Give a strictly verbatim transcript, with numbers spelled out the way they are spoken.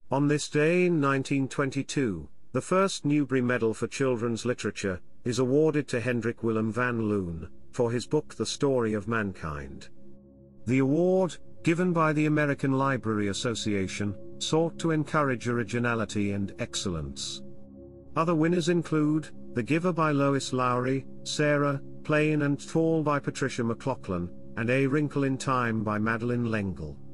On this day in nineteen twenty-two, the first Newbery Medal for Children's Literature is awarded to Hendrik Willem van Loon for his book The Story of Mankind. The award, given by the American Library Association, sought to encourage originality and excellence. Other winners include The Giver by Lois Lowry, Sarah, Plain and Tall by Patricia McLaughlin, and A Wrinkle in Time by Madeleine L'Engle.